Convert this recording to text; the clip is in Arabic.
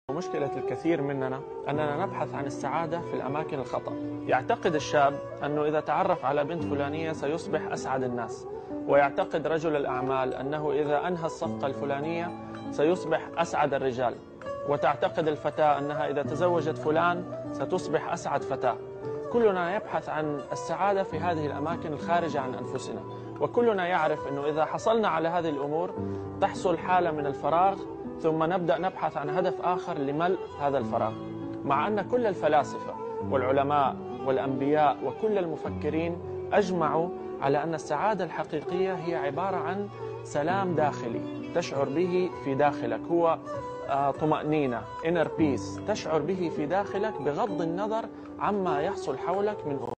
مشكلة الكثير مننا أننا نبحث عن السعادة في الأماكن الخطأ. يعتقد الشاب أنه إذا تعرف على بنت فلانية سيصبح أسعد الناس، ويعتقد رجل الأعمال أنه إذا أنهى الصفقة الفلانية سيصبح أسعد الرجال، وتعتقد الفتاة أنها إذا تزوجت فلان ستصبح أسعد فتاة. كلنا يبحث عن السعادة في هذه الأماكن الخارجة عن أنفسنا، وكلنا يعرف أنه إذا حصلنا على هذه الأمور تحصل حالة من الفراغ، ثم نبدأ نبحث عن هدف آخر لملء هذا الفراغ. مع أن كل الفلاسفة والعلماء والأنبياء وكل المفكرين أجمعوا على أن السعادة الحقيقية هي عبارة عن سلام داخلي تشعر به في داخلك، هو طمأنينة inner peace تشعر به في داخلك بغض النظر عما يحصل حولك من